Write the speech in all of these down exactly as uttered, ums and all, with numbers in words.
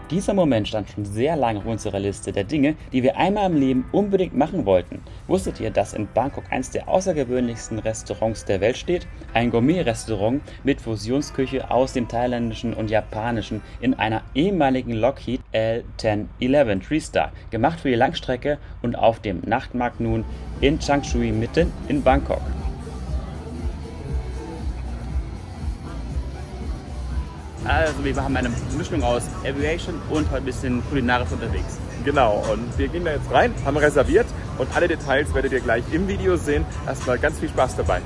Dieser Moment stand schon sehr lange auf unserer Liste der Dinge, die wir einmal im Leben unbedingt machen wollten. Wusstet ihr, dass in Bangkok eines der außergewöhnlichsten Restaurants der Welt steht? Ein Gourmet-Restaurant mit Fusionsküche aus dem thailändischen und japanischen in einer ehemaligen Lockheed L zehn elf Three-Star, gemacht für die Langstrecke und auf dem Nachtmarkt nun in Chang Chui mitten in Bangkok. Also wir haben eine Mischung aus Aviation und heute ein bisschen kulinarisch unterwegs. Genau, und wir gehen da jetzt rein, haben reserviert und alle Details werdet ihr gleich im Video sehen. Erstmal ganz viel Spaß dabei.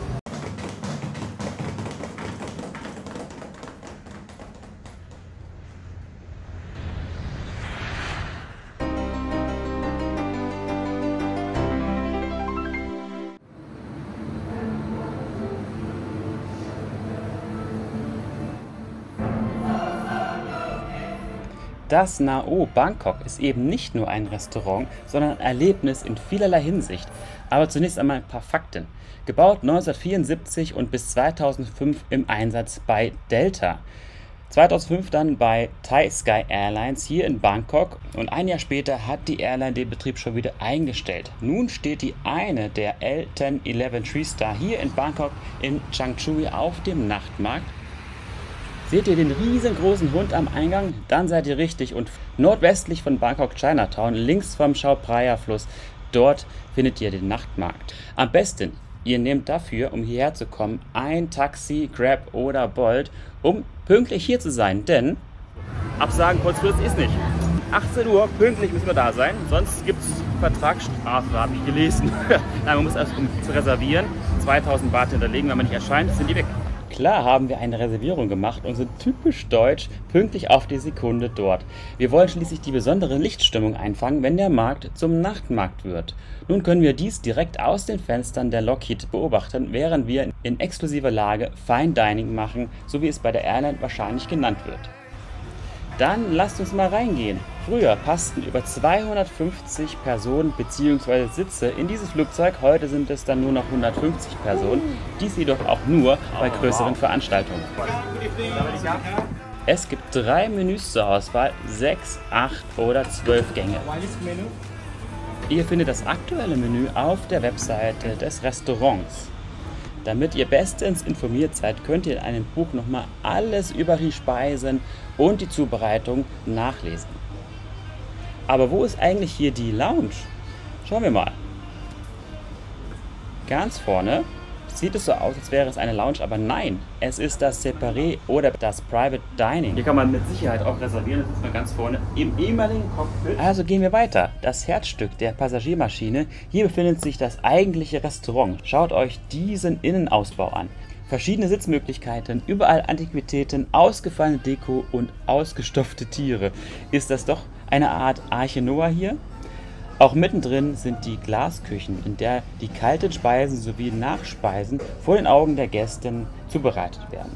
Das Nao Bangkok ist eben nicht nur ein Restaurant, sondern ein Erlebnis in vielerlei Hinsicht. Aber zunächst einmal ein paar Fakten. Gebaut neunzehnhundertvierundsiebzig und bis zweitausendfünf im Einsatz bei Delta. zweitausendfünf dann bei Thai Sky Airlines hier in Bangkok und ein Jahr später hat die Airline den Betrieb schon wieder eingestellt. Nun steht die eine der L zehn elf Three-Star hier in Bangkok in Chang Chui auf dem Nachtmarkt. Seht ihr den riesengroßen Hund am Eingang? Dann seid ihr richtig und nordwestlich von Bangkok Chinatown, links vom Chao Phraya Fluss, dort findet ihr den Nachtmarkt. Am besten, ihr nehmt dafür, um hierher zu kommen, ein Taxi, Grab oder Bolt, um pünktlich hier zu sein, denn Absagen kurzfristig ist nicht. achtzehn Uhr pünktlich müssen wir da sein, sonst gibt es Vertragsstrafe, habe ich gelesen. Nein, man muss erst, um zu reservieren, zweitausend Baht hinterlegen, wenn man nicht erscheint, sind die weg. Klar haben wir eine Reservierung gemacht und sind typisch deutsch pünktlich auf die Sekunde dort. Wir wollen schließlich die besondere Lichtstimmung einfangen, wenn der Markt zum Nachtmarkt wird. Nun können wir dies direkt aus den Fenstern der Lockheed beobachten, während wir in exklusiver Lage Fine Dining machen, so wie es bei der Airline wahrscheinlich genannt wird. Dann lasst uns mal reingehen. Früher passten über zweihundertfünfzig Personen bzw. Sitze in dieses Flugzeug, heute sind es dann nur noch hundertfünfzig Personen, dies jedoch auch nur bei größeren Veranstaltungen. Es gibt drei Menüs zur Auswahl, sechs, acht oder zwölf Gänge. Ihr findet das aktuelle Menü auf der Webseite des Restaurants. Damit ihr bestens informiert seid, könnt ihr in einem Buch nochmal alles über die Speisen und die Zubereitung nachlesen. Aber wo ist eigentlich hier die Lounge? Schauen wir mal. Ganz vorne sieht es so aus, als wäre es eine Lounge, aber nein, es ist das Separé oder das Private Dining. Hier kann man mit Sicherheit auch reservieren, das ist nur ganz vorne im ehemaligen Cockpit. Also gehen wir weiter. Das Herzstück der Passagiermaschine, hier befindet sich das eigentliche Restaurant. Schaut euch diesen Innenausbau an. Verschiedene Sitzmöglichkeiten, überall Antiquitäten, ausgefallene Deko und ausgestopfte Tiere. Ist das doch eine Art Arche Noah hier? Auch mittendrin sind die Glasküchen, in der die kalten Speisen sowie Nachspeisen vor den Augen der Gäste zubereitet werden.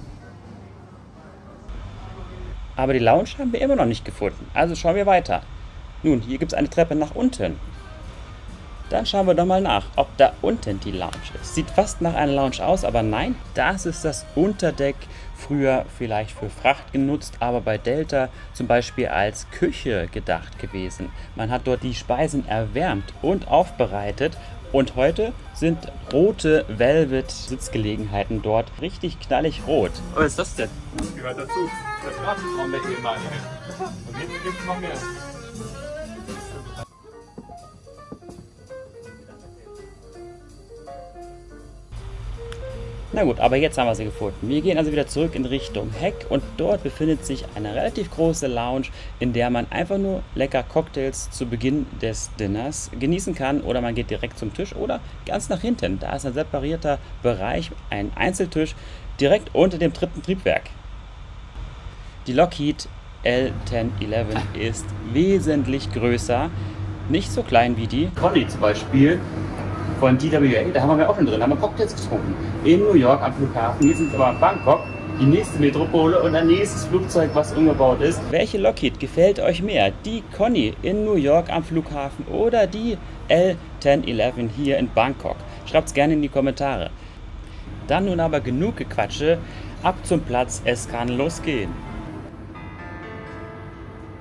Aber die Lounge haben wir immer noch nicht gefunden, also schauen wir weiter. Nun, hier gibt es eine Treppe nach unten. Dann schauen wir doch mal nach, ob da unten die Lounge ist. Sieht fast nach einer Lounge aus, aber nein, das ist das Unterdeck. Früher vielleicht für Fracht genutzt, aber bei Delta zum Beispiel als Küche gedacht gewesen. Man hat dort die Speisen erwärmt und aufbereitet und heute sind rote Velvet-Sitzgelegenheiten dort richtig knallig rot. Was ist das denn? Das gehört dazu. Das Wartungsraum der ehemalige. Und hinten gibt es noch mehr. Na gut, aber jetzt haben wir sie gefunden. Wir gehen also wieder zurück in Richtung Heck und dort befindet sich eine relativ große Lounge, in der man einfach nur lecker Cocktails zu Beginn des Dinners genießen kann oder man geht direkt zum Tisch oder ganz nach hinten. Da ist ein separierter Bereich, ein Einzeltisch direkt unter dem dritten Triebwerk. Die Lockheed L zehn elf ist wesentlich größer, nicht so klein wie die Connie zum Beispiel von D W A, da haben wir auch schon drin, da haben wir Cocktails getrunken. In New York am Flughafen, hier sind wir aber in Bangkok, die nächste Metropole und ein nächstes Flugzeug, was umgebaut ist. Welche Lockheed gefällt euch mehr? Die Connie in New York am Flughafen oder die L zehn elf hier in Bangkok? Schreibt es gerne in die Kommentare. Dann nun aber genug Gequatsche, ab zum Platz, es kann losgehen.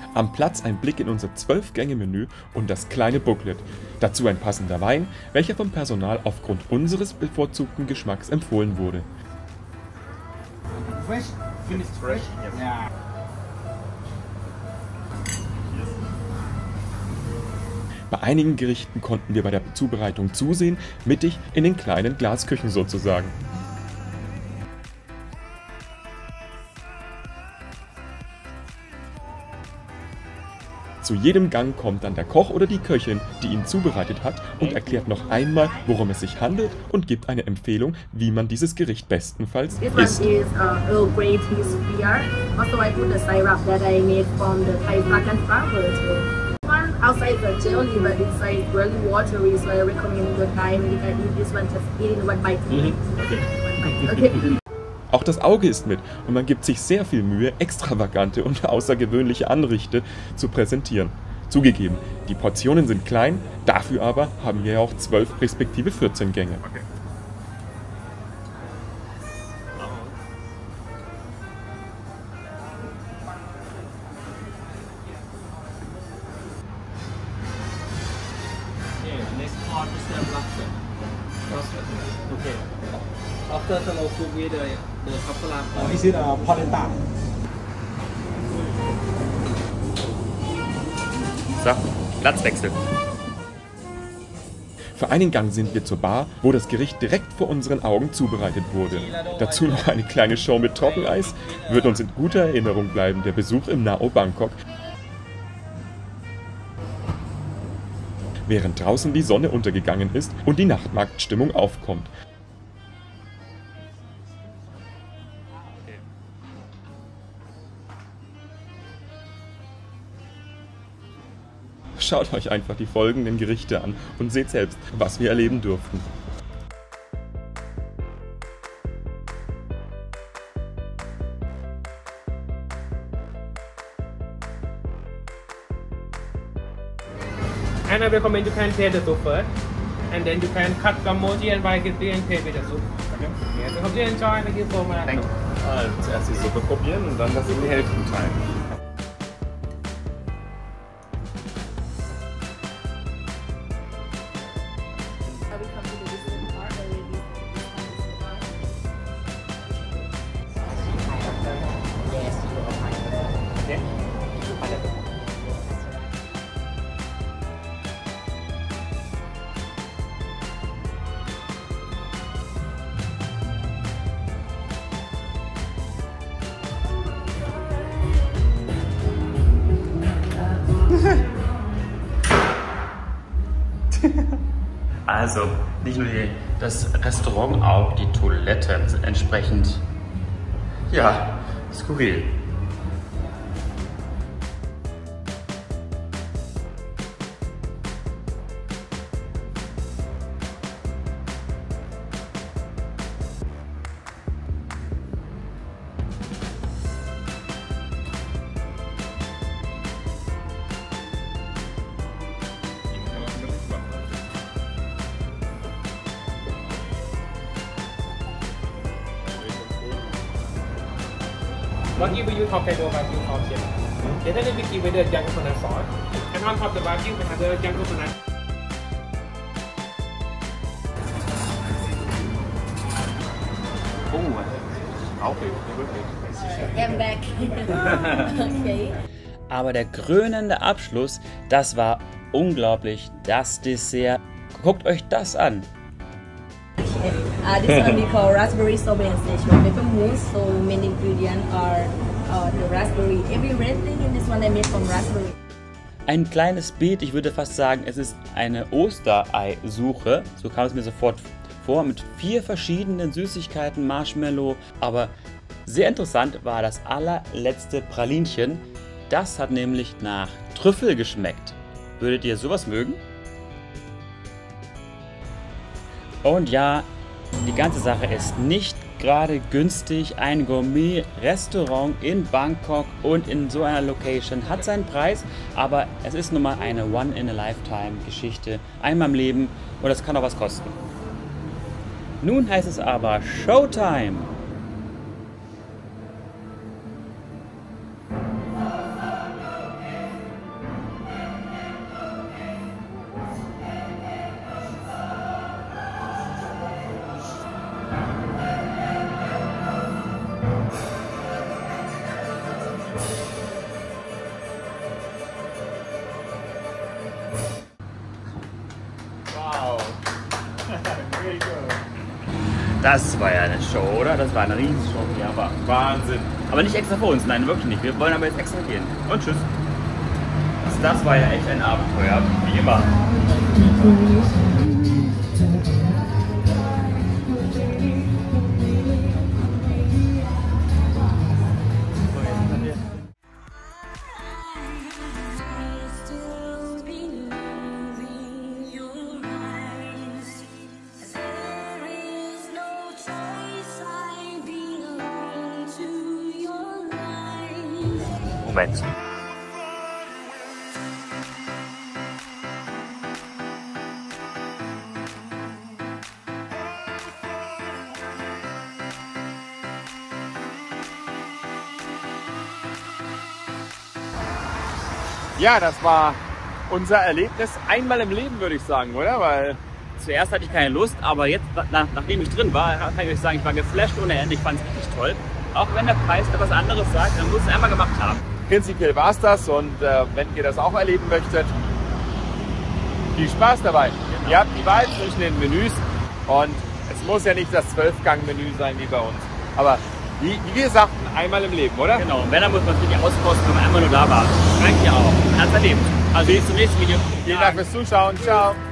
Am Platz ein Blick in unser zwölf Gänge Menü und das kleine Booklet. Dazu ein passender Wein, welcher vom Personal aufgrund unseres bevorzugten Geschmacks empfohlen wurde. Fresh? Finished fresh? Yes. Yeah. Bei einigen Gerichten konnten wir bei der Zubereitung zusehen, mittig in den kleinen Glasküchen sozusagen. Zu jedem Gang kommt dann der Koch oder die Köchin, die ihn zubereitet hat, und erklärt noch einmal, worum es sich handelt und gibt eine Empfehlung, wie man dieses Gericht bestenfalls This one isst. is uh, Earl Grey tea sphere. Also I put the syrup that I made from the Thai black and flower. One outside the jelly, but inside really watery, so I recommend the guy when you can eat this one, just eat in one bite. Mhm. One bite. Okay. Auch das Auge ist mit und man gibt sich sehr viel Mühe, extravagante und außergewöhnliche Anrichte zu präsentieren. Zugegeben, die Portionen sind klein, dafür aber haben wir ja auch zwölf respektive vierzehn Gänge. Okay. Next part is the lobster. Lobster. Okay. After the low cook with the the kapsalak. Is it a polenta? So, Platzwechsel. Für einen Gang sind wir zur Bar, wo das Gericht direkt vor unseren Augen zubereitet wurde. Dazu noch eine kleine Show mit Trockeneis. Wird uns in guter Erinnerung bleiben, der Besuch im Nao Bangkok. Während draußen die Sonne untergegangen ist und die Nachtmarktstimmung aufkommt. Schaut euch einfach die folgenden Gerichte an und seht selbst, was wir erleben durften. And I recommend you can taste the soup first, and then you can cut some mochi and buy it and pay with the soup. Okay. Yes, I hope you enjoy. Thank you so much. Thank you. Also zuerst die Suppe probieren und dann das in die Hälften teilen. Now we come to the dessert part already. Yes, you are fine. Okay. Also, nicht nur die, das Restaurant, auch die Toiletten sind entsprechend, ja, skurril. Wagyu we use Hokkaido Wagyu cow chip. Then then we give it the young coconut sauce. And on top of the Wagyu we have the young coconut. Oh, aufregend, wirklich. I'm back. Okay. Aber der krönende Abschluss, das war unglaublich, das Dessert. Guckt euch das an. Uh, this one we call raspberry sorbet and Szechuan pepper mousse. So main ingredient are uh, the raspberry. Every red thing in this one I made from raspberry. Ein kleines Beet, ich würde fast sagen, es ist eine Ostereisuche, so kam es mir sofort vor, mit vier verschiedenen Süßigkeiten, Marshmallow, aber sehr interessant war das allerletzte Pralinchen. Das hat nämlich nach Trüffel geschmeckt. Würdet ihr sowas mögen? Und ja, die ganze Sache ist nicht gerade günstig. Ein Gourmet-Restaurant in Bangkok und in so einer Location hat seinen Preis, aber es ist nun mal eine One-in-a-Lifetime-Geschichte. Einmal im Leben und das kann auch was kosten. Nun heißt es aber Showtime! Das war ja eine Show, oder? Das war eine Riesenshow. Ja, aber Wahnsinn. Aber nicht extra für uns, nein, wirklich nicht. Wir wollen aber jetzt extra gehen. Und tschüss. Also das war ja echt ein Abenteuer, wie immer. Moment. Ja, das war unser Erlebnis einmal im Leben, würde ich sagen, oder? Weil Zuerst hatte ich keine Lust, aber jetzt, nach, nachdem ich drin war, kann ich euch sagen, ich war geflasht ohne Ende. Ich fand es richtig toll. Auch wenn der Preis etwas anderes sagt, dann muss es einmal gemacht haben. prinzipiell war es das und äh, wenn ihr das auch erleben möchtet, viel Spaß dabei. Genau. Ihr habt die Wahl zwischen den Menüs und es muss ja nicht das zwölf-Gang-Menü sein wie bei uns. Aber wie, wie wir sagten, einmal im Leben, oder? Genau, und wenn, dann muss man es wirklich auskosten, wenn man einmal nur da war. Reicht ja auch. Man hat es erlebt. Also bis zum nächsten Video. Vielen Dank fürs Zuschauen. Ciao.